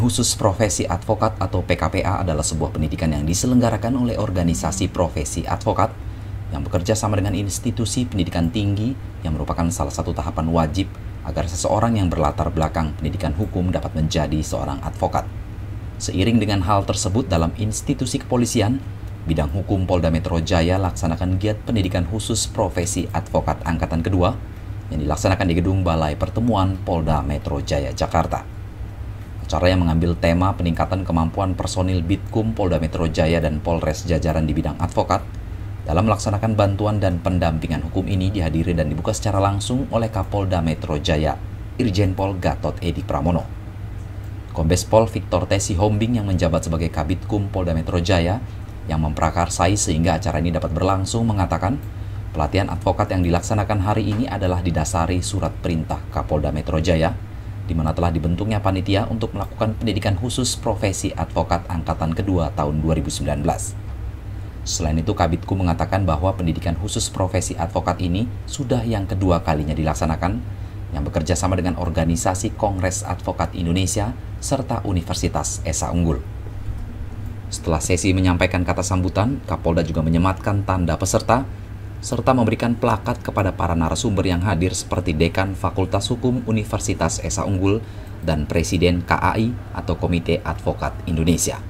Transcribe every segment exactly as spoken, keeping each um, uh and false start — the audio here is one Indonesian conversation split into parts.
Khusus Profesi Advokat atau P K P A adalah sebuah pendidikan yang diselenggarakan oleh organisasi profesi advokat yang bekerja sama dengan institusi pendidikan tinggi yang merupakan salah satu tahapan wajib agar seseorang yang berlatar belakang pendidikan hukum dapat menjadi seorang advokat. Seiring dengan hal tersebut, dalam institusi kepolisian, bidang hukum Polda Metro Jaya laksanakan giat pendidikan khusus profesi advokat angkatan kedua yang dilaksanakan di gedung Balai Pertemuan Polda Metro Jaya, Jakarta. Acara yang mengambil tema peningkatan kemampuan personil Bitkum Polda Metro Jaya dan Polres jajaran di bidang advokat dalam melaksanakan bantuan dan pendampingan hukum ini dihadiri dan dibuka secara langsung oleh Kapolda Metro Jaya, Irjen Pol Gatot Edi Pramono. Kombes Pol Victor T. Sihombing yang menjabat sebagai Kabitkum Polda Metro Jaya yang memprakarsai sehingga acara ini dapat berlangsung mengatakan pelatihan advokat yang dilaksanakan hari ini adalah didasari surat perintah Kapolda Metro Jaya di mana telah dibentuknya panitia untuk melakukan pendidikan khusus profesi advokat angkatan kedua tahun dua ribu sembilan belas. Selain itu, Kabitkum mengatakan bahwa pendidikan khusus profesi advokat ini sudah yang kedua kalinya dilaksanakan, yang bekerja sama dengan organisasi Kongres Advokat Indonesia serta Universitas Esa Unggul. Setelah sesi menyampaikan kata sambutan, Kapolda juga menyematkan tanda peserta serta memberikan plakat kepada para narasumber yang hadir seperti Dekan Fakultas Hukum Universitas Esa Unggul dan Presiden K A I atau Komite Advokat Indonesia.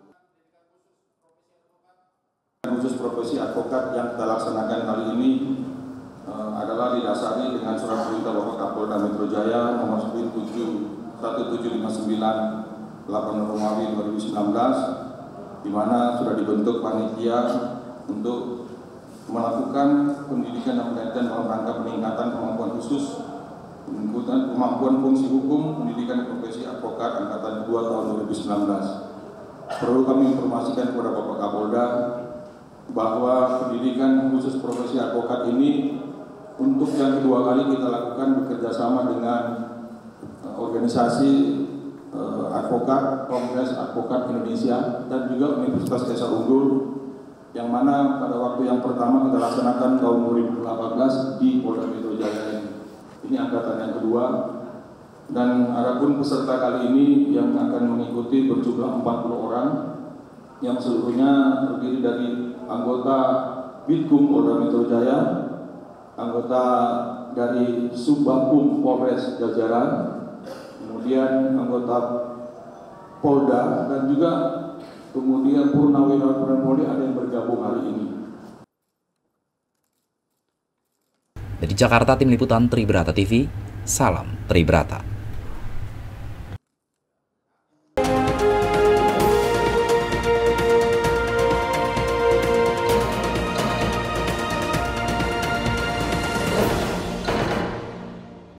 Khusus profesi advokat yang kita laksanakan kali ini uh, adalah didasari dengan surat perintah Bapak Kapolda Metro Jaya nomor satu tujuh lima sembilan delapan Romawi dua ribu sembilan belas, di mana sudah dibentuk panitia untuk melakukan pendidikan dan pelatihan dalam rangka peningkatan kemampuan khusus peningkatan kemampuan fungsi hukum pendidikan profesi advokat angkatan kedua tahun dua ribu sembilan belas. Perlu kami informasikan kepada Bapak Kapolda bahwa pendidikan khusus profesi advokat ini untuk yang kedua kali kita lakukan bekerjasama dengan uh, organisasi uh, advokat Kongres Advokat Indonesia dan juga Universitas Esa Unggul, yang mana pada waktu yang pertama kita laksanakan tahun dua ribu delapan belas di Polda Metro Jaya ini. Ini angkatan yang kedua, dan adapun peserta kali ini yang akan mengikuti berjumlah empat puluh orang, yang seluruhnya terdiri dari anggota Bitkum Polda Metro Jaya, anggota dari Subbapum Polres jajaran, kemudian anggota Polda, dan juga kemudian Purnawirawan Polri ada yang bergabung hari ini. Dari Jakarta, Tim Liputan Tribrata T V, salam Tribrata.